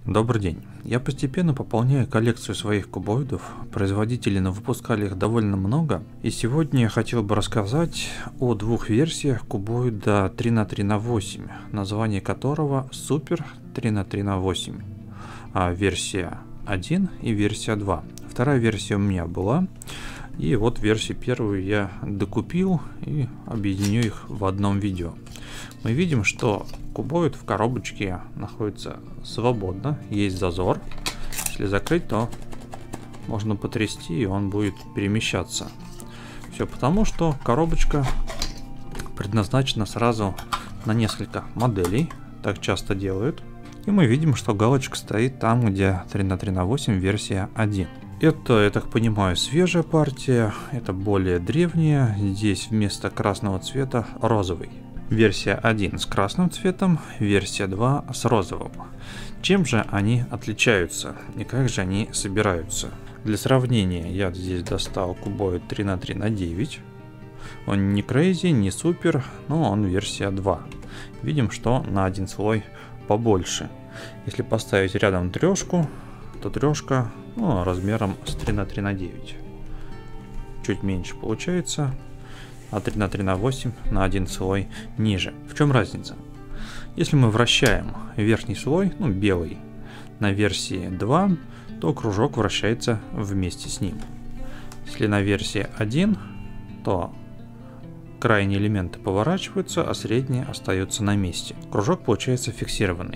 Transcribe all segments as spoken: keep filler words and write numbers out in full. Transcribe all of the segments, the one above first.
Добрый день. Я постепенно пополняю коллекцию своих кубоидов, производители выпускали их довольно много, и сегодня я хотел бы рассказать о двух версиях кубоида три на три на восемь, название которого Super три на три на восемь, а версия один и версия два. Вторая версия у меня была, и вот версию первую я докупил и объединю их в одном видео. Мы видим, что кубоид в коробочке находится свободно, есть зазор. Если закрыть, то можно потрясти, и он будет перемещаться. Все потому, что коробочка предназначена сразу на несколько моделей, так часто делают. И мы видим, что галочка стоит там, где три на три на восемь версия один. Это, я так понимаю, свежая партия, это более древняя. Здесь вместо красного цвета розовый. Версия один с красным цветом, версия два с розовым. Чем же они отличаются и как же они собираются? Для сравнения я здесь достал кубоид три на три на девять. Он не crazy, не супер, но он версия два. Видим, что на один слой побольше. Если поставить рядом трешку, то трешка ну, размером с три на три на девять. Чуть меньше получается. А три на три на восемь на один слой ниже. В чем разница? Если мы вращаем верхний слой, ну белый, на версии два, то кружок вращается вместе с ним. Если на версии один, то крайние элементы поворачиваются, а средние остаются на месте. Кружок получается фиксированный.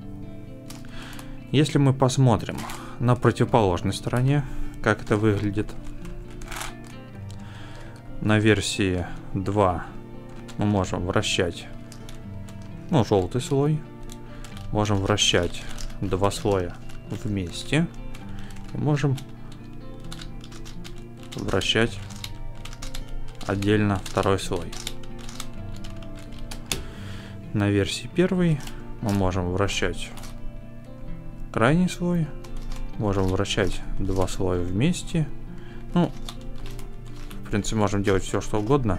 Если мы посмотрим на противоположной стороне, как это выглядит. На версии два мы можем вращать ну, желтый слой, можем вращать два слоя вместе и можем вращать отдельно второй слой. На версии первой мы можем вращать крайний слой, можем вращать два слоя вместе. Ну, в принципе, можем делать все, что угодно.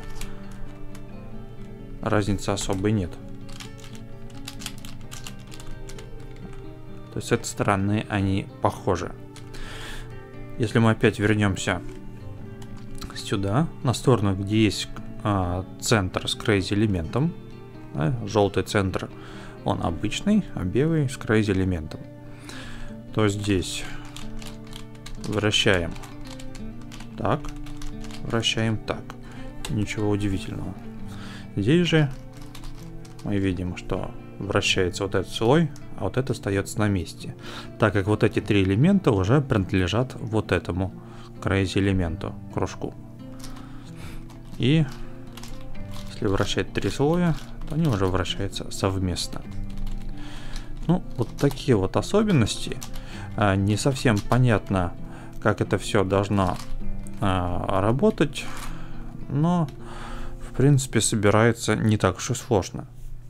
Разницы особой нет. То есть с этой стороны они похожи. Если мы опять вернемся сюда, на сторону, где есть а, центр с crazy элементом, да, желтый центр, он обычный, а белый с crazy элементом, то здесь вращаем так. Вращаем так. Ничего удивительного. Здесь же мы видим, что вращается вот этот слой, а вот это остается на месте. Так как вот эти три элемента уже принадлежат вот этому crazy элементу, кружку. И если вращать три слоя, то они уже вращаются совместно. Ну, вот такие вот особенности. Не совсем понятно, как это все должно работать, но в принципе собирается не так уж и сложно.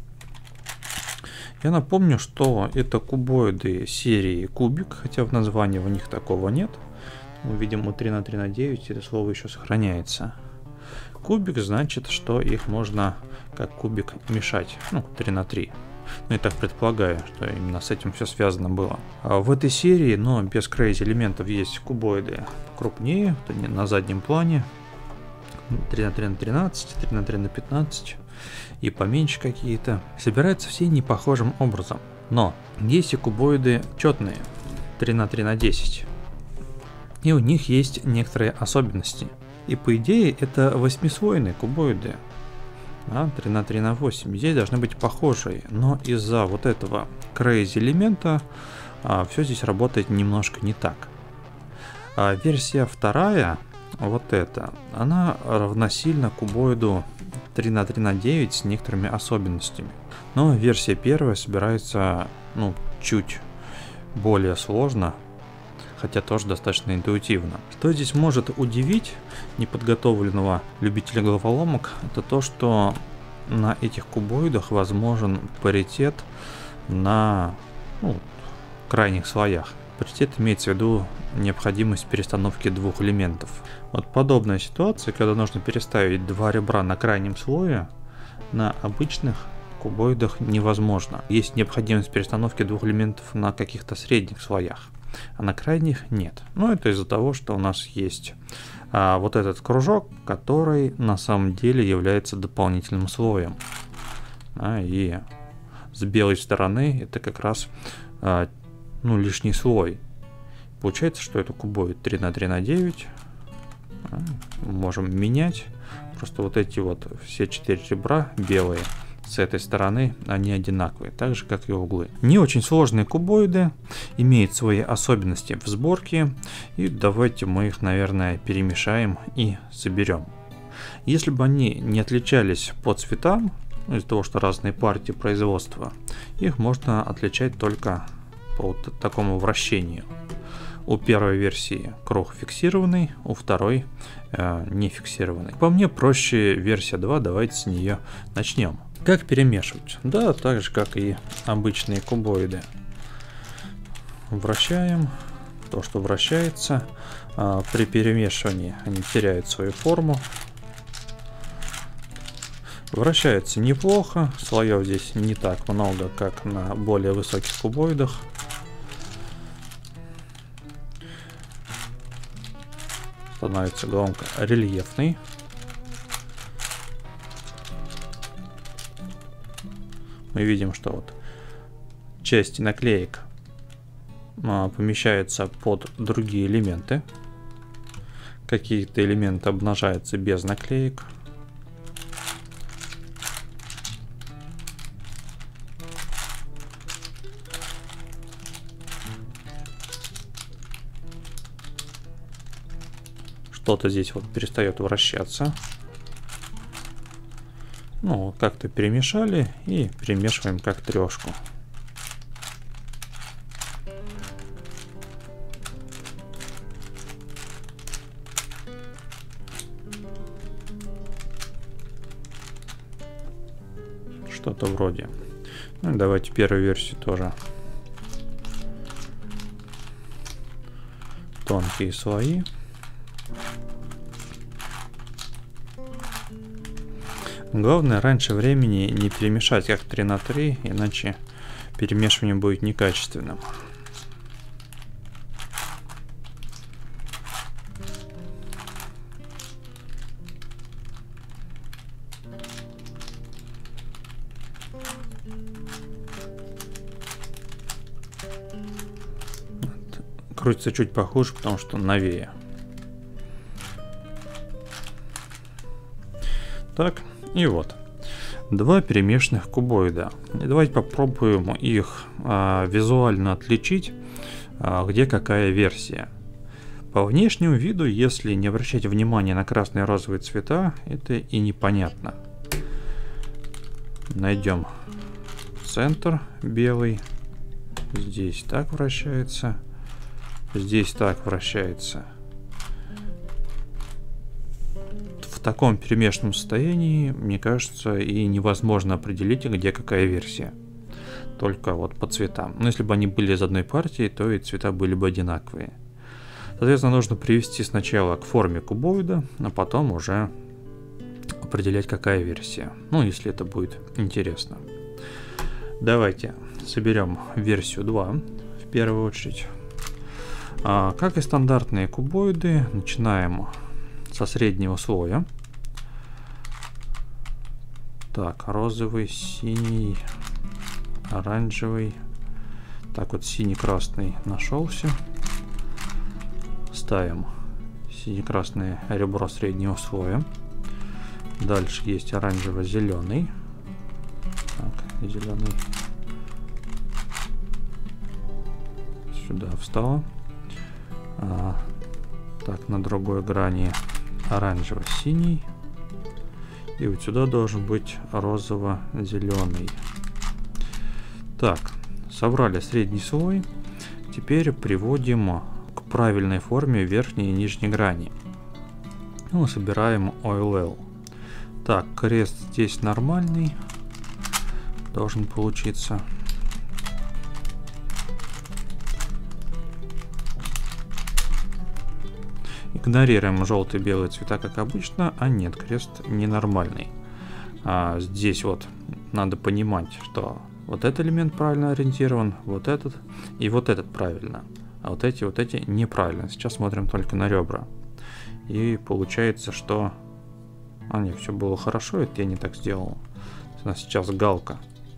Я напомню, что это кубоиды серии кубик, хотя в названии у них такого нет. Мы видим у три на три на девять это слово еще сохраняется. Кубик значит, что их можно как кубик мешать, ну три на три. Ну, я так предполагаю, что именно с этим все связано было. А в этой серии, но без crazy элементов, есть кубоиды крупнее, на заднем плане. три на три на тринадцать, три на три на пятнадцать и поменьше какие-то. Собираются все не похожим образом. Но есть и кубоиды четные, три на три на десять. И у них есть некоторые особенности. И по идее это восьмислойные кубоиды. А, три на три на восемь. Здесь должны быть похожие, но из-за вот этого crazy элемента а, все здесь работает немножко не так. А версия вторая, вот эта, она равносильна кубоиду три на три на девять с некоторыми особенностями. Но версия первая собирается ну, чуть более сложно, хотя тоже достаточно интуитивно. Что здесь может удивить неподготовленного любителя головоломок, это то, что на этих кубоидах возможен паритет на ну, крайних слоях. Паритет имеется в виду необходимость перестановки двух элементов. Вот подобная ситуация, когда нужно переставить два ребра на крайнем слое, на обычных кубоидах невозможно. Есть необходимость перестановки двух элементов на каких-то средних слоях, а на крайних нет. Но это из-за того, что у нас есть а, вот этот кружок, который на самом деле является дополнительным слоем. А, и с белой стороны это как раз а, ну, лишний слой. Получается, что это кубоид три на три на девять. А, можем менять. Просто вот эти вот все четыре ребра белые с этой стороны, они одинаковые, так же как и углы. Не очень сложные кубоиды, имеют свои особенности в сборке, и давайте мы их, наверное, перемешаем и соберем. Если бы они не отличались по цветам, из-за того, что разные партии производства, их можно отличать только по вот такому вращению. У первой версии круг фиксированный, у второй э, не фиксированный. По мне проще версия два, давайте с нее начнем. Как перемешивать? Да, так же как и обычные кубоиды. Вращаем то, что вращается. А при перемешивании они теряют свою форму. Вращается неплохо, слоев здесь не так много, как на более высоких кубоидах. Становится громко рельефный. Мы видим, что вот части наклеек а, помещаются под другие элементы. Какие-то элементы обнажаются без наклеек. Что-то здесь вот перестает вращаться. Ну, как-то перемешали и перемешиваем как трешку. Что-то вроде. Ну, давайте первую версию тоже. Тонкие слои. Главное, раньше времени не перемешать как три на три, иначе перемешивание будет некачественным. Крутится чуть похуже, потому что новее. Так. И вот, два перемешанных кубоида. И давайте попробуем их а, визуально отличить, а, где какая версия. По внешнему виду, если не обращать внимания на красные и розовые цвета, это и непонятно. Найдем центр белый. Здесь так вращается. Здесь так вращается. В таком перемешанном состоянии, мне кажется, и невозможно определить, где какая версия. Только вот по цветам. Но если бы они были из одной партии, то и цвета были бы одинаковые. Соответственно, нужно привести сначала к форме кубоида, а потом уже определять, какая версия. Ну, если это будет интересно. Давайте соберем версию два в первую очередь. А, как и стандартные кубоиды, начинаем со среднего слоя. Так, розовый, синий, оранжевый. Так вот, синий-красный нашелся. Ставим сине-красное ребро среднего слоя. Дальше есть оранжево-зеленый. Так, зеленый сюда встало. А, так, на другой грани оранжево-синий. И вот сюда должен быть розово-зеленый. Так, собрали средний слой. Теперь приводим к правильной форме верхней и нижней грани. Ну, собираем о эл эл. Так, крест здесь нормальный. Должен получиться. Игнорируем желтый и белый цвета, как обычно. А нет, крест ненормальный. А здесь вот надо понимать, что вот этот элемент правильно ориентирован, вот этот и вот этот правильно. А вот эти, вот эти неправильно. Сейчас смотрим только на ребра. И получается, что... А, нет, все было хорошо, это я не так сделал. У нас сейчас галка.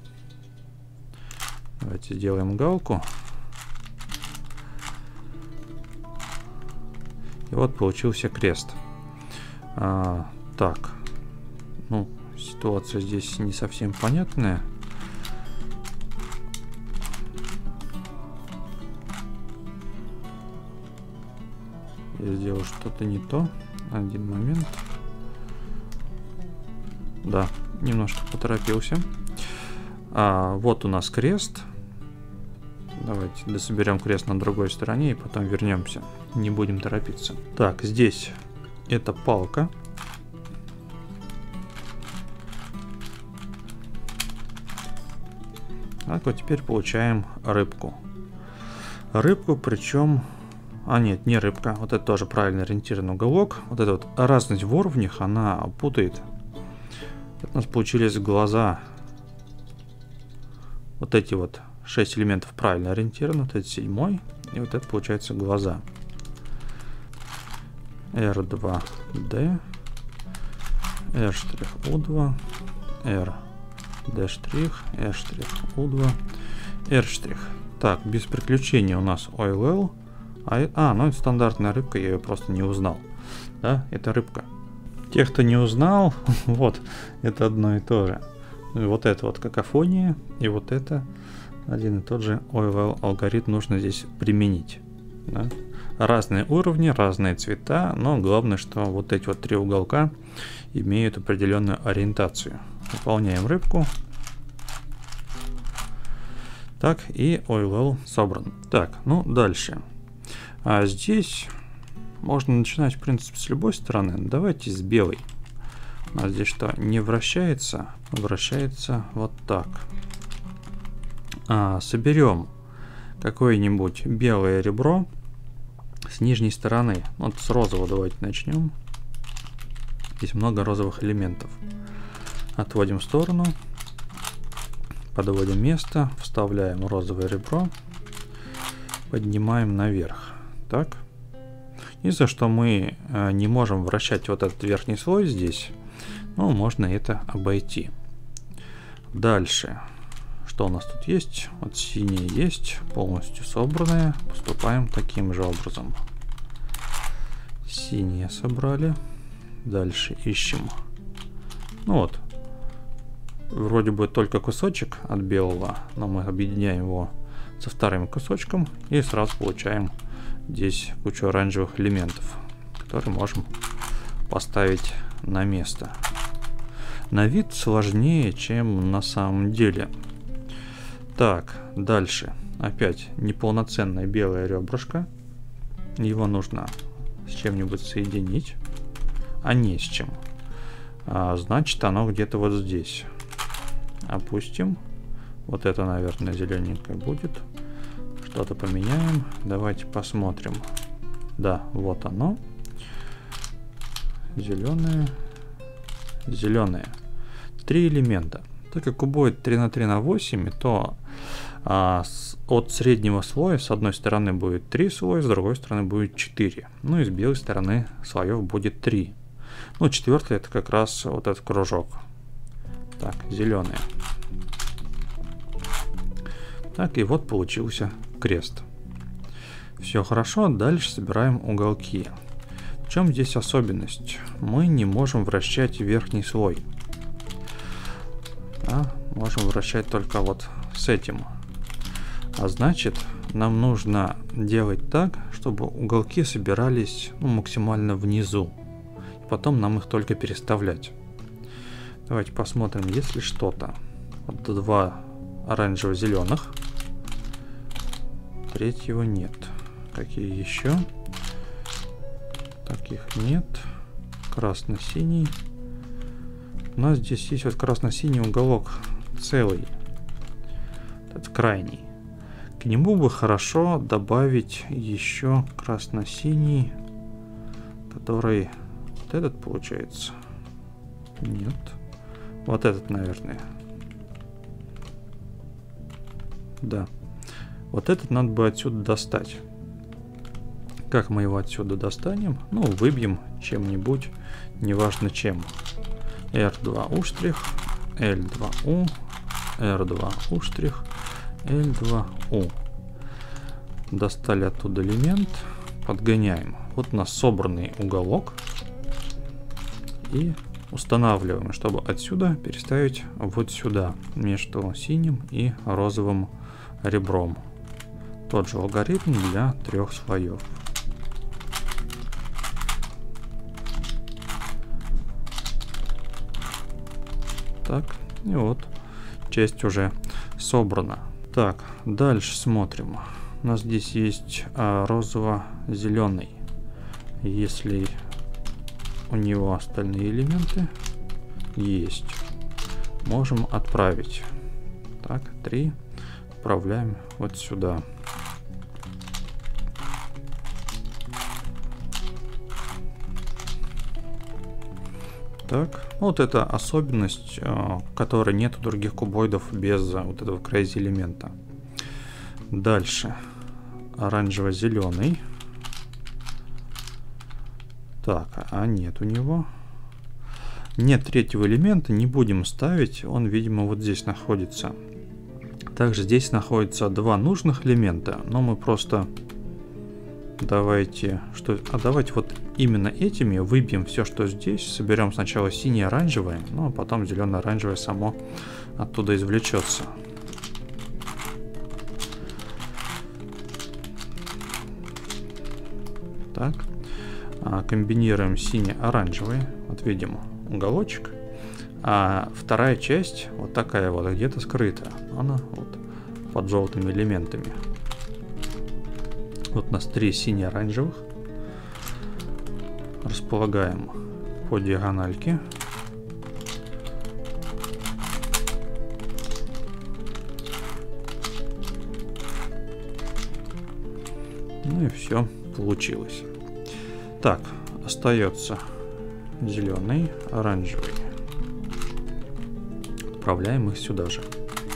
Давайте сделаем галку. И вот получился крест. А, так. Ну, ситуация здесь не совсем понятная. Я сделал что-то не то. Один момент. Да, немножко поторопился. А, вот у нас крест. Давайте дособерем крест на другой стороне и потом вернемся. Не будем торопиться. Так, здесь это палка. Так, вот теперь получаем рыбку. Рыбку, причем... А нет, не рыбка. Вот это тоже правильно ориентированный уголок. Вот эта вот разность в уровнях, она путает. Это у нас получились глаза. Вот эти вот шесть элементов правильно ориентированы. Вот это седьмой. И вот это получается глаза. эр два дэ. R' У два. R. D'. R' У два. R'. Так, без приключений у нас Oil L. А, а, ну это стандартная рыбка, я ее просто не узнал. Да, это рыбка. Тех, кто не узнал, вот, это одно и то же. Вот это вот какофония, и вот это один и тот же Oil L алгоритм нужно здесь применить. Да? Разные уровни, разные цвета, но главное, что вот эти вот три уголка имеют определенную ориентацию. Выполняем рыбку. Так, и Oil L собран. Так, ну дальше. А здесь можно начинать, в принципе, с любой стороны. Давайте с белой. У нас здесь что, не вращается? Вращается вот так. А, соберем какое-нибудь белое ребро с нижней стороны. Вот с розового давайте начнем. Здесь много розовых элементов. Отводим в сторону. Подводим место. Вставляем розовое ребро. Поднимаем наверх. Так. Единственное, что мы э, не можем вращать вот этот верхний слой здесь, но можно это обойти. Дальше. Что у нас тут есть? Вот синее есть, полностью собранное. Поступаем таким же образом. Синее собрали. Дальше ищем. Ну вот. Вроде бы только кусочек от белого, но мы объединяем его со вторым кусочком и сразу получаем здесь кучу оранжевых элементов, которые можем поставить на место. На вид сложнее, чем на самом деле. Так, дальше. Опять неполноценное белое ребрышко. Его нужно с чем-нибудь соединить, а не с чем. А, значит, оно где-то вот здесь. Опустим. Вот это, наверное, зелененькое будет. Что-то поменяем. Давайте посмотрим. Да, вот оно. Зеленое. Зеленое. Три элемента. Так как кубоид три на три на восемь, то а, с, от среднего слоя с одной стороны будет три слоя, с другой стороны будет четыре. Ну и с белой стороны слоев будет три. Ну, четвертый это как раз вот этот кружок. Так, зеленое. Так, и вот получился крест. Все хорошо, дальше собираем уголки. В чем здесь особенность? Мы не можем вращать верхний слой. Да, можем вращать только вот с этим. А значит, нам нужно делать так, чтобы уголки собирались, ну, максимально внизу. И потом нам их только переставлять. Давайте посмотрим, есть ли что-то. Вот два оранжево-зеленых. Третьего нет. Какие еще? Таких нет. Красно-синий. У нас здесь есть вот красно-синий уголок целый. Этот крайний. К нему бы хорошо добавить еще красно-синий, который... Вот этот получается. Нет. Вот этот, наверное. Да. Вот этот надо бы отсюда достать. Как мы его отсюда достанем? Ну, выбьем чем-нибудь, неважно чем. эр два у штрих, эль два у, эр два у штрих, эль два у. Достали оттуда элемент, подгоняем. Вот у нас собранный уголок. И устанавливаем, чтобы отсюда переставить вот сюда, между синим и розовым ребром. Тот же алгоритм для трех слоев. Так, и вот часть уже собрана. Так, дальше смотрим. У нас здесь есть а, розово-зеленый. Если у него остальные элементы есть, можем отправить. Так, три отправляем вот сюда. Так, вот это особенность, которой нет у других кубоидов без вот этого crazy элемента. Дальше оранжево-зеленый. Так, а нет у него. Нет третьего элемента, не будем ставить, он, видимо, вот здесь находится. Также здесь находятся два нужных элемента, но мы просто давайте, что, а давайте вот именно этими выбьем все, что здесь, соберем сначала сине-оранжевое, ну а потом зелено-оранжевое само оттуда извлечется. Так, комбинируем сине-оранжевый, вот видим уголочек, а вторая часть вот такая вот где-то скрыта, она вот под желтыми элементами. Вот у нас три сине-оранжевых, располагаем по диагональке. Ну и все получилось. Так, остается зеленый, оранжевый. Отправляем их сюда же.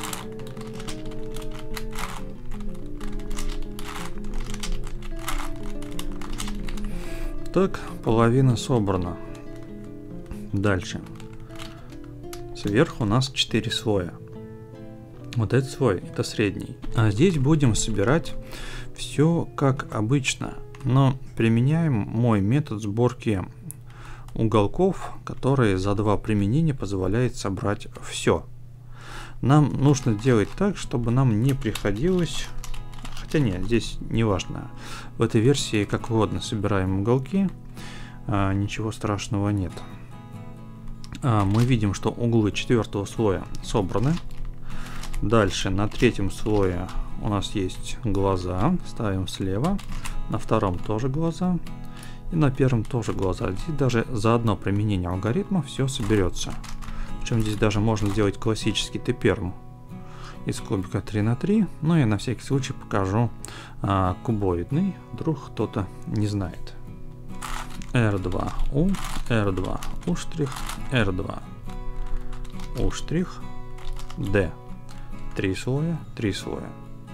Так, половина собрана. Дальше. Сверху у нас четыре слоя. Вот этот слой, это средний. А здесь будем собирать все как обычно, но применяем мой метод сборки уголков, который за два применения позволяет собрать все. Нам нужно делать так, чтобы нам не приходилось... Хотя нет, здесь не важно. В этой версии как угодно собираем уголки, а, ничего страшного нет. А, мы видим, что углы четвертого слоя собраны. Дальше на третьем слое у нас есть глаза, ставим слева. На втором тоже глаза. И на первом тоже глаза. Здесь даже за одно применение алгоритма все соберется. Причем здесь даже можно сделать классический Т-перм из кубика три на три. Но я на всякий случай покажу а, кубоидный. Вдруг кто-то не знает. эр два у, эр два у штрих, эр два у штрих, D. Три слоя, три слоя.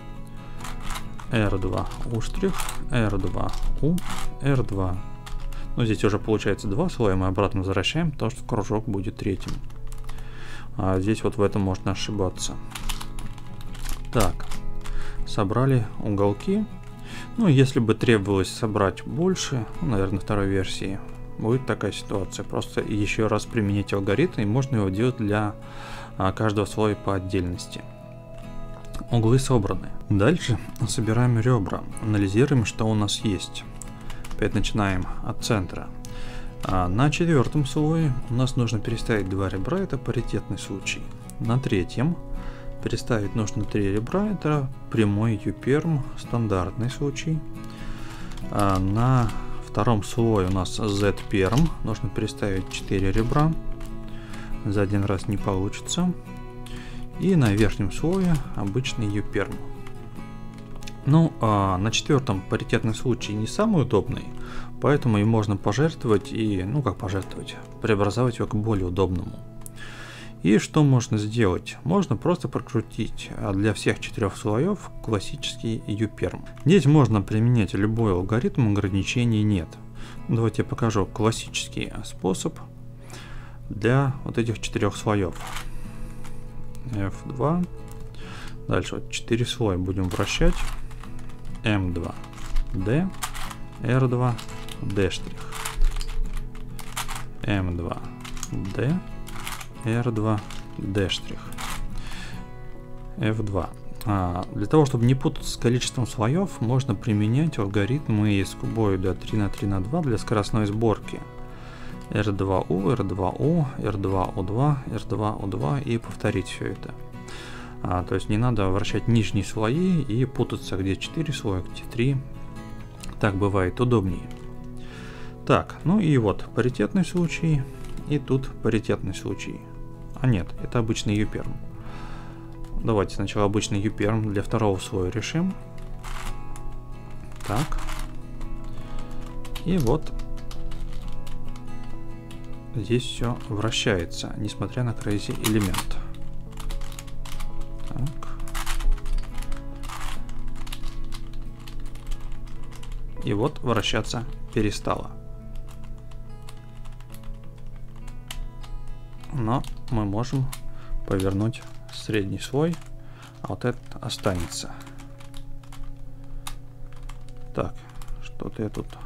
эр два у штрих, эр два у, эр два. Ну, здесь уже получается два слоя, мы обратно возвращаем, потому что кружок будет третьим. А здесь вот в этом можно ошибаться. Так, собрали уголки. Ну, если бы требовалось собрать больше, ну, наверное, второй версии, будет такая ситуация. Просто еще раз применить алгоритм, и можно его делать для а, каждого слоя по отдельности. Углы собраны. Дальше собираем ребра. Анализируем, что у нас есть. Опять начинаем от центра. А на четвертом слое у нас нужно переставить два ребра, это паритетный случай. На третьем переставить нужно три ребра, это прямой Ю-перм, стандартный случай. А на втором слое у нас Z-перм, нужно переставить четыре ребра, за один раз не получится. И на верхнем слое обычный Ю-перм. Ну, а на четвертом паритетный случай не самый удобный, поэтому и можно пожертвовать и, ну как пожертвовать, преобразовать его к более удобному. И что можно сделать? Можно просто прокрутить для всех четырех слоев классический юперм. Здесь можно применять любой алгоритм, ограничений нет. Давайте я покажу классический способ для вот этих четырех слоев. эф два. Дальше вот четыре слоя будем вращать. эм два, D, эр два, D'. эм два, D, эр два, D'. эф два. А, для того, чтобы не путаться с количеством слоев, можно применять алгоритмы из кубоида три на три на два для скоростной сборки. эр два у, эр два у, эр два у два, эр два у два и повторить все это. А, то есть не надо вращать нижние слои и путаться, где четыре слоя, где три. Так бывает удобнее. Так, ну и вот паритетный случай, и тут паритетный случай. А нет, это обычный юперм. Давайте сначала обычный юперм для второго слоя решим. Так. И вот здесь все вращается, несмотря на crazy элемент. Так. И вот вращаться перестало. Но мы можем повернуть средний слой, а вот этот останется. Так, что-то я тут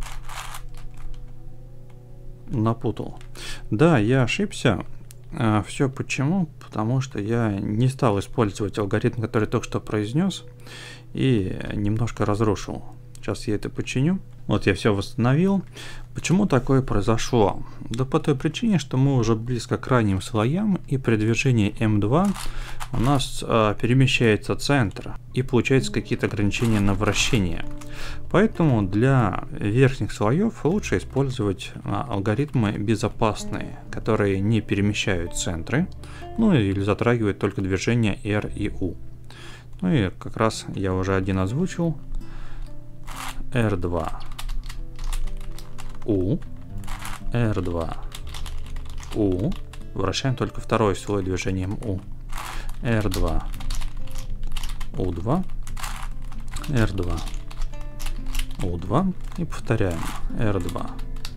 напутал. Да, я ошибся. А, все почему? Потому что я не стал использовать алгоритм, который только что произнес, и немножко разрушил. Сейчас я это починю. Вот я все восстановил. Почему такое произошло? Да по той причине, что мы уже близко к крайним слоям, и при движении эм два у нас э, перемещается центр, и получается какие-то ограничения на вращение. Поэтому для верхних слоев лучше использовать э, алгоритмы безопасные, которые не перемещают центры, ну или затрагивают только движения R и U. Ну и как раз я уже один озвучил. эр два у, эр два у, вращаем только второй слой движением U, эр два у два, эр два у два и повторяем эр два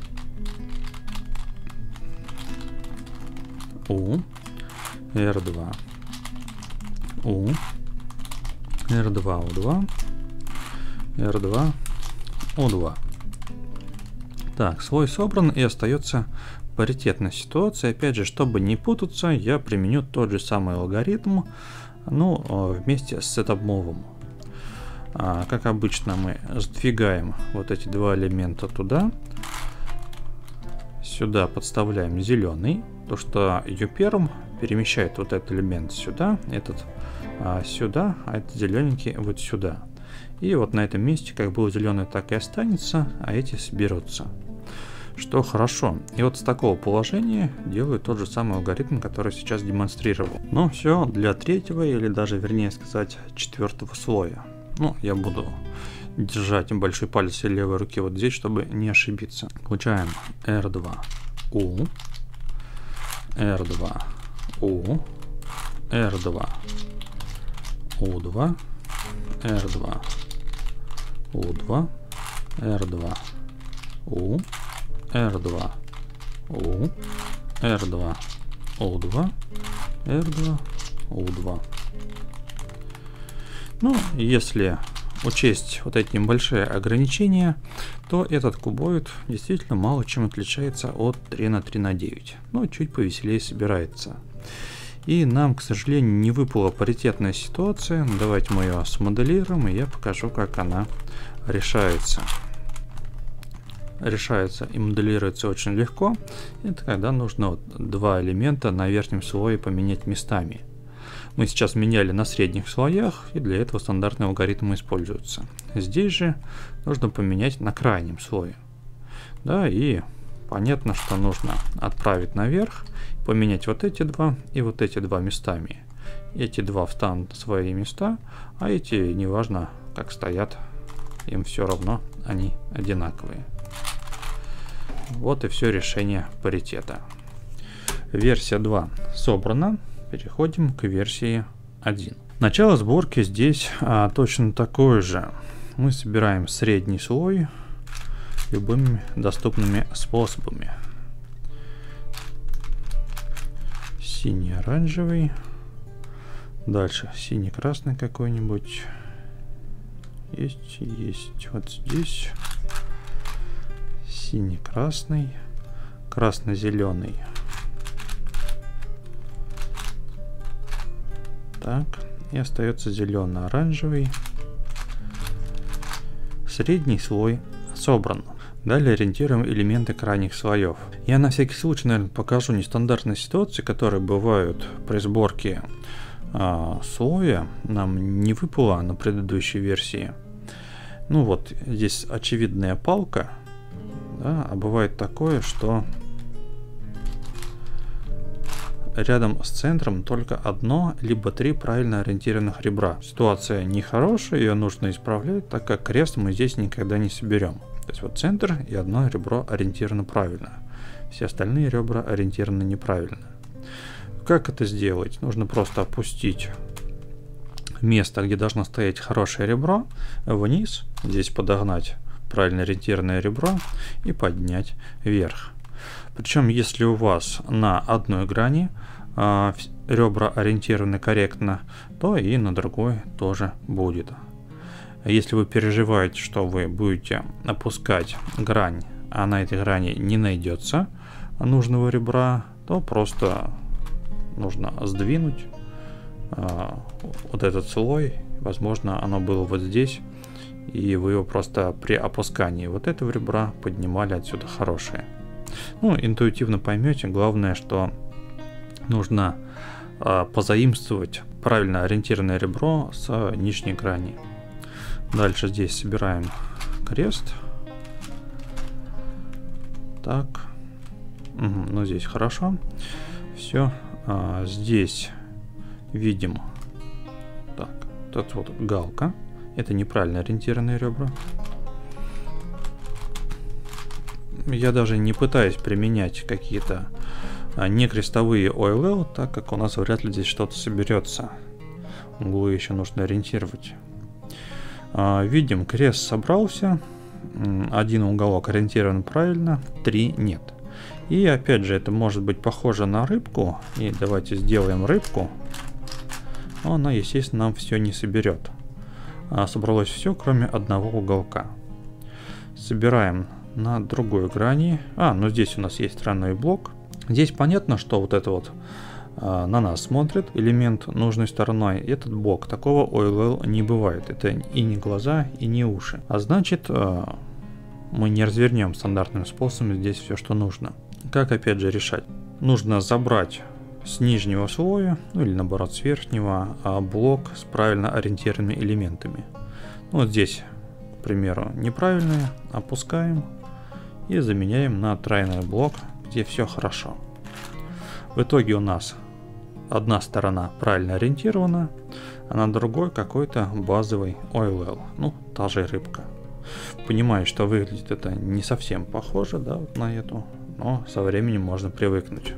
у, эр два у, эр два у два, эр два у два. Так, слой собран, и остается паритетная ситуация. Опять же, чтобы не путаться, я применю тот же самый алгоритм, ну, вместе с setupMove. А, как обычно, мы сдвигаем вот эти два элемента туда. Сюда подставляем зеленый, то что юперм перемещает вот этот элемент сюда, этот а, сюда, а этот зелененький вот сюда. И вот на этом месте как был зеленый, так и останется, а эти соберутся. Что хорошо. И вот с такого положения делаю тот же самый алгоритм, который сейчас демонстрировал. Но все для третьего, или даже вернее сказать четвертого слоя. Ну, я буду держать большой палец левой руки вот здесь, чтобы не ошибиться. Получаем эр два у, эр два у, эр два у два, эр два у два, эр два у, эр два у, эр два у два, эр два у два. Ну, если учесть вот эти небольшие ограничения, то этот кубоид действительно мало чем отличается от три на три на девять, но чуть повеселее собирается. И нам, к сожалению, не выпала паритетная ситуация. Давайте мы ее смоделируем, и я покажу, как она решается. Решается и моделируется очень легко. Это когда нужно вот два элемента на верхнем слое поменять местами. Мы сейчас меняли на средних слоях, и для этого стандартный алгоритм используется. Здесь же нужно поменять на крайнем слое. Да, и понятно, что нужно отправить наверх, поменять вот эти два и вот эти два местами. Эти два встанут на свои места, а эти, неважно как стоят, им все равно, они одинаковые. Вот и все решение паритета. Версия два собрана. Переходим к версии один. Начало сборки здесь а, точно такое же. Мы собираем средний слой любыми доступными способами. Синий-оранжевый. Дальше синий-красный какой-нибудь. Есть, есть. Вот здесь. Синий-красный. Красно-зеленый. Так. И остается зелено-оранжевый. Средний слой собран. Далее ориентируем элементы крайних слоев. Я на всякий случай, наверное, покажу нестандартные ситуации, которые бывают при сборке а, слоя. Нам не выпало на предыдущей версии. Ну вот, здесь очевидная палка. Да, а бывает такое, что рядом с центром только одно, либо три правильно ориентированных ребра. Ситуация нехорошая, ее нужно исправлять, так как крест мы здесь никогда не соберем. То есть вот центр и одно ребро ориентировано правильно. Все остальные ребра ориентированы неправильно. Как это сделать? Нужно просто опустить место, где должно стоять хорошее ребро, вниз, здесь подогнать правильно ориентированное ребро и поднять вверх. Причем, если у вас на одной грани э, ребра ориентированы корректно, то и на другой тоже будет. Если вы переживаете, что вы будете опускать грань, а на этой грани не найдется нужного ребра, то просто нужно сдвинуть э, вот этот слой. Возможно, оно было вот здесь, и вы его просто при опускании вот этого ребра поднимали отсюда хорошее. Ну, интуитивно поймете. Главное, что нужно э, позаимствовать правильно ориентированное ребро с нижней грани. Дальше здесь собираем крест. Так. Угу, ну, здесь хорошо. Все. А, здесь видим. Так, тут вот галка. Это неправильно ориентированные ребра. Я даже не пытаюсь применять какие-то а, некрестовые о эл эл, так как у нас вряд ли здесь что-то соберется. Углы еще нужно ориентировать. А, видим, крест собрался. Один уголок ориентирован правильно, три нет. И опять же, это может быть похоже на рыбку. И давайте сделаем рыбку. Но она, естественно, нам все не соберет. А, собралось все, кроме одного уголка. Собираем на другой грани. А, ну здесь у нас есть тройной блок. Здесь понятно, что вот это вот а, на нас смотрит элемент нужной стороной. Этот блок, такого о эл эл не бывает. Это и не глаза, и не уши. А значит, а, мы не развернем стандартным способом здесь все, что нужно. Как опять же решать? Нужно забрать с нижнего слоя, ну или наоборот с верхнего, а, блок с правильно ориентированными элементами. Ну, вот здесь, к примеру, неправильные. Опускаем и заменяем на тройной блок, где все хорошо. В итоге у нас одна сторона правильно ориентирована, а на другой какой-то базовый о эл эл. Ну, та же рыбка. Понимаю, что выглядит это не совсем похоже, да, вот на эту, но со временем можно привыкнуть.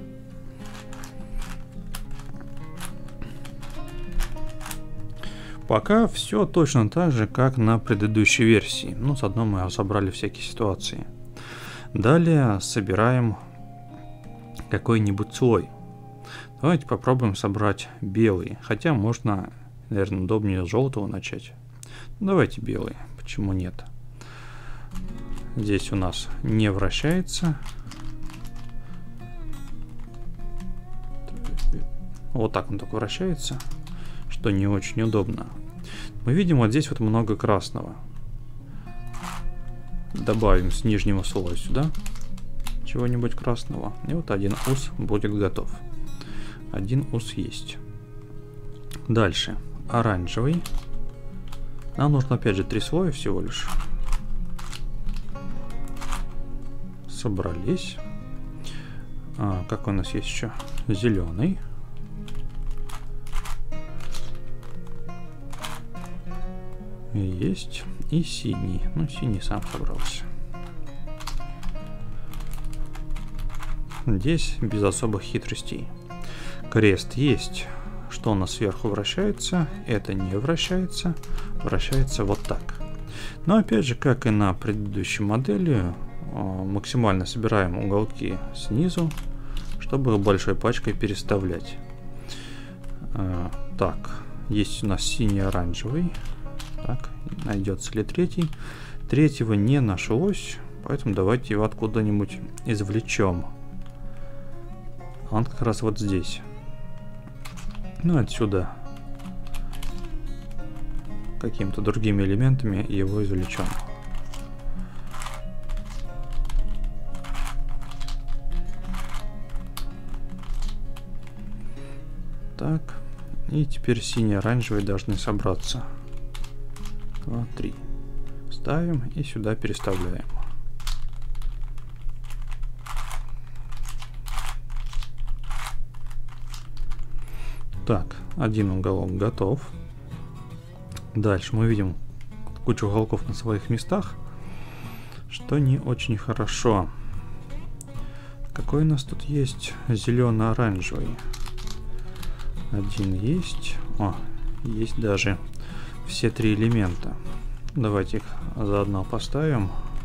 Пока все точно так же, как на предыдущей версии. Ну, с одной мы разобрали всякие ситуации. Далее собираем какой-нибудь слой. Давайте попробуем собрать белый. Хотя можно, наверное, удобнее с желтого начать. Давайте белый. Почему нет? Здесь у нас не вращается. Вот так он только вращается, что не очень удобно. Мы видим вот здесь вот много красного. Добавим с нижнего слоя сюда чего-нибудь красного. И вот один ус будет готов. Один ус есть. Дальше оранжевый. Нам нужно опять же три слоя всего лишь. Собрались. А, какой у нас есть еще? Зеленый. Есть. И синий. Ну, синий сам собрался. здесь без особых хитростей. Крест есть. Что у нас сверху вращается? Это не вращается. Вращается вот так. Но опять же, как и на предыдущей модели, максимально собираем уголки снизу, чтобы их большой пачкой переставлять. Так, есть у нас синий-оранжевый. Так, найдется ли третий? Третьего не нашлось, поэтому давайте его откуда-нибудь извлечем. Он как раз вот здесь. Ну, отсюда какими-то другими элементами его извлечем. Так, и теперь синий-оранжевый должны собраться. Два, три. Ставим и сюда переставляем. Так, один уголок готов. Дальше мы видим кучу уголков на своих местах, что не очень хорошо. Какой у нас тут есть? Зелено-оранжевый. Один есть. О, есть даже все три элемента. Давайте их заодно поставим.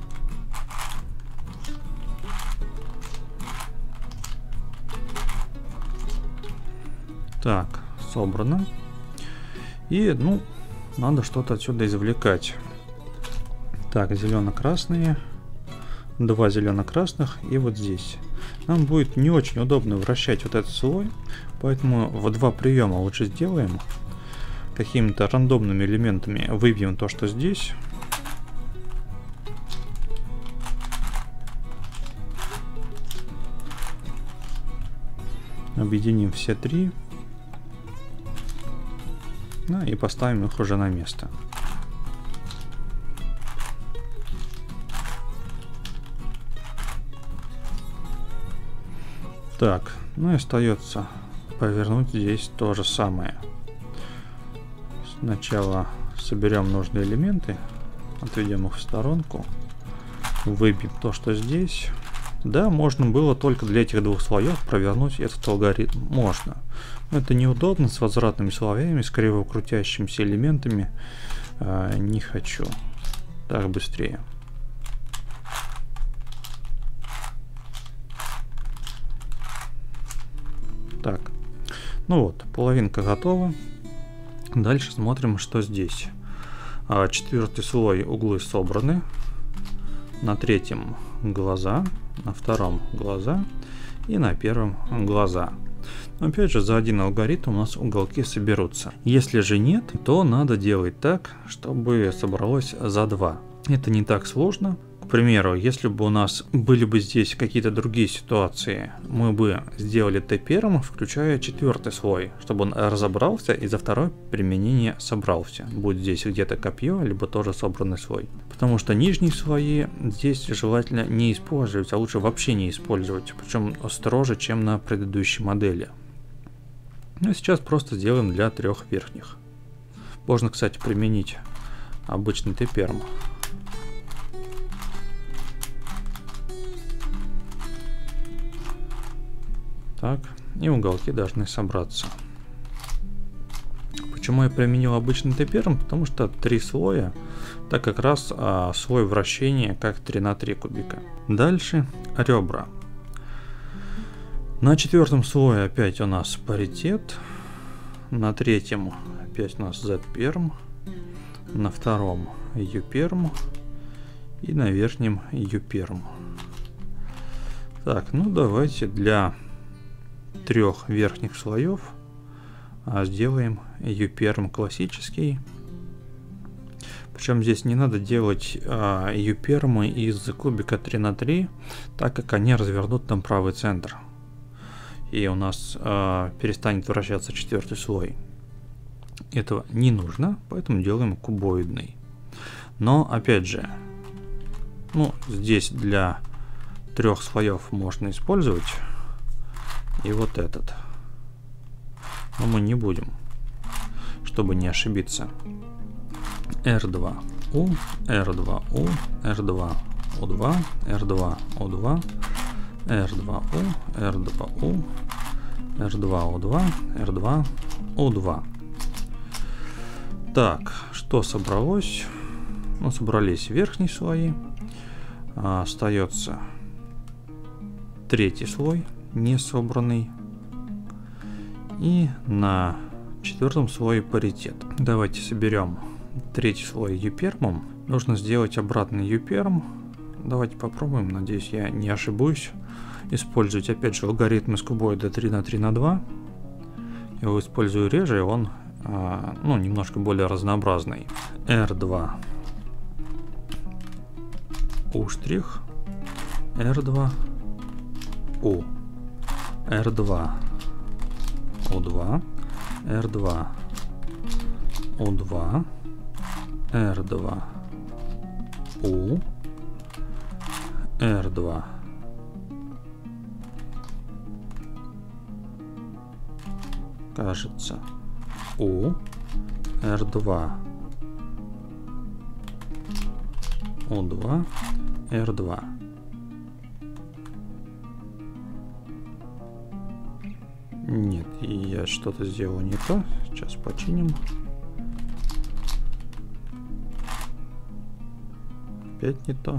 Так, собрано. И, ну, надо что-то отсюда извлекать. Так, зелено-красные. Два зелено-красных и вот здесь. Нам будет не очень удобно вращать вот этот слой, поэтому в два приема лучше сделаем. Какими-то рандомными элементами выбьем то, что здесь. Объединим все три. Ну и поставим их уже на место. Так, ну и остается повернуть здесь то же самое. Сначала соберем нужные элементы, отведем их в сторонку, выбьем то, что здесь. Да, можно было только для этих двух слоев провернуть этот алгоритм. Можно. Но это неудобно с возвратными слоями, с кривокрутящимися элементами. А, не хочу. Так быстрее. Так. Ну вот, половинка готова. Дальше смотрим, что здесь. А, четвертый слой, углы собраны. На третьем глаза. На втором глаза и на первом глаза. Но опять же, за один алгоритм у нас уголки соберутся. Если же нет, то надо делать так, чтобы собралось за два. Это не так сложно. К примеру, если бы у нас были бы здесь какие-то другие ситуации, мы бы сделали Т первым, включая четвертый слой, чтобы он разобрался и за второе применение собрался. Будет здесь где-то копье, либо тоже собранный слой. Потому что нижние слои здесь желательно не использовать, а лучше вообще не использовать, причем строже, чем на предыдущей модели. Ну, сейчас просто сделаем для трех верхних. Можно, кстати, применить обычный Т первым. Так, и уголки должны собраться. Почему я применил обычный Т первым? Потому что три слоя, так как раз а, слой вращения как три на три кубика. Дальше ребра. На четвертом слое опять у нас паритет. На третьем опять у нас Z перм. На втором U перм. И на верхнем U перм. Так, ну давайте для трех верхних слоев а, сделаем U перм классический. Причем здесь не надо делать а, U пермы из кубика три на три, так как они развернут нам правый центр. И у нас а, перестанет вращаться четвертый слой. Этого не нужно, поэтому делаем кубоидный. Но опять же, ну, здесь для трех слоев можно использовать и вот этот. Но мы не будем, чтобы не ошибиться. эр два у, эр два у, эр два у два, эр два у два, эр два у, эр два у, эр два у два, эр два у два. Так, что собралось? Ну, собрались верхние слои. А, остается третий слой, не собранный. И на четвертом слое паритет. Давайте соберем третий слой юпермом. Нужно сделать обратный юперм. Давайте попробуем, надеюсь, я не ошибусь. Использовать опять же алгоритм из кубоида три на три на два. Я его использую реже, он а, ну, немножко более разнообразный. эр два у штрих, эр два у, эр два у два, эр два у два, эр два у, эр два кажется у, эр два у два, эр два. Нет, я что-то сделал не то. Сейчас починим. Опять не то.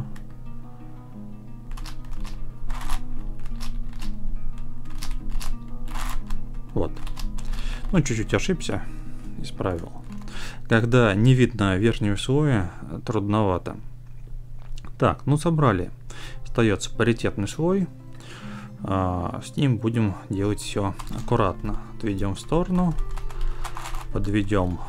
Вот. Ну, чуть-чуть ошибся. Исправил. Когда не видно верхнего слоя, трудновато. Так, ну собрали. Остается паритетный слой. А, с ним будем делать все аккуратно. Отведем в сторону. Подведем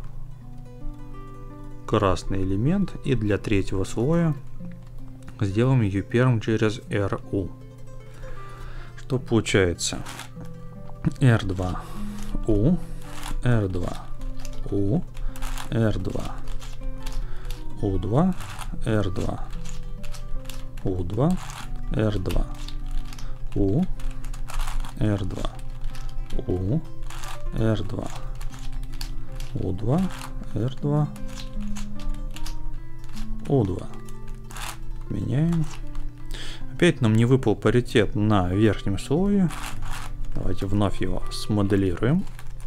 красный элемент. И для третьего слоя сделаем юперм через эр у. Что получается? эр два у, эр два у, эр два у два, эр два у два, эр два у, эр два у, эр два у два, эр два у два. Меняем. Опять нам не выпал паритет на верхнем слое. Давайте вновь его смоделируем.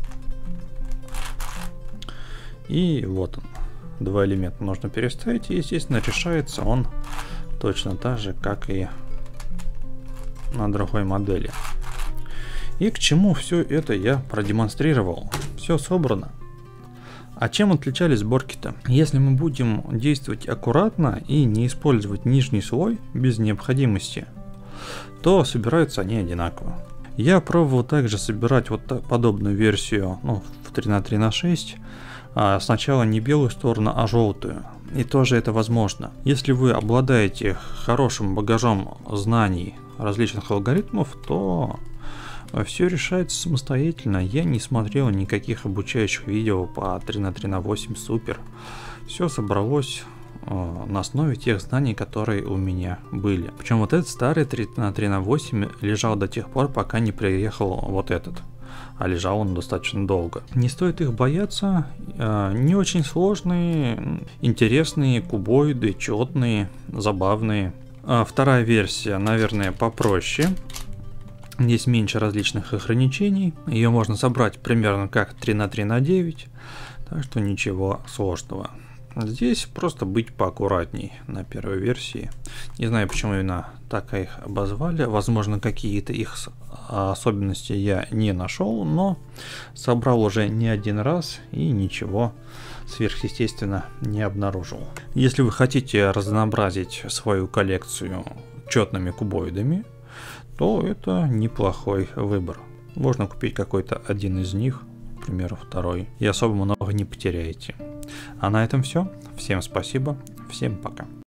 И вот он. Два элемента нужно переставить. И, естественно, решается он точно так же, как и на другой модели. И к чему все это я продемонстрировал. Все собрано. А чем отличались сборки-то? Если мы будем действовать аккуратно и не использовать нижний слой без необходимости, то собираются они одинаково. Я пробовал также собирать вот подобную версию, ну, в три на три на шесть. А сначала не белую сторону, а желтую. И тоже это возможно. Если вы обладаете хорошим багажом знаний различных алгоритмов, то все решается самостоятельно. Я не смотрел никаких обучающих видео по три на три на восемь, супер. Все собралось э, на основе тех знаний, которые у меня были. Причем вот этот старый три на три на восемь лежал до тех пор, пока не приехал вот этот. А лежал он достаточно долго. Не стоит их бояться. Э, не очень сложные, интересные кубоиды, четные, забавные. А вторая версия, наверное, попроще. Здесь меньше различных ограничений. Ее можно собрать примерно как три на три на девять. Так что ничего сложного. Здесь просто быть поаккуратней на первой версии. Не знаю, почему именно так их обозвали. Возможно, какие-то их особенности я не нашел, но собрал уже не один раз и ничего сверхъестественно не обнаружил. Если вы хотите разнообразить свою коллекцию четными кубоидами, то это неплохой выбор. Можно купить какой-то один из них, к примеру, второй, и особо много не потеряете. А на этом все. Всем спасибо, всем пока.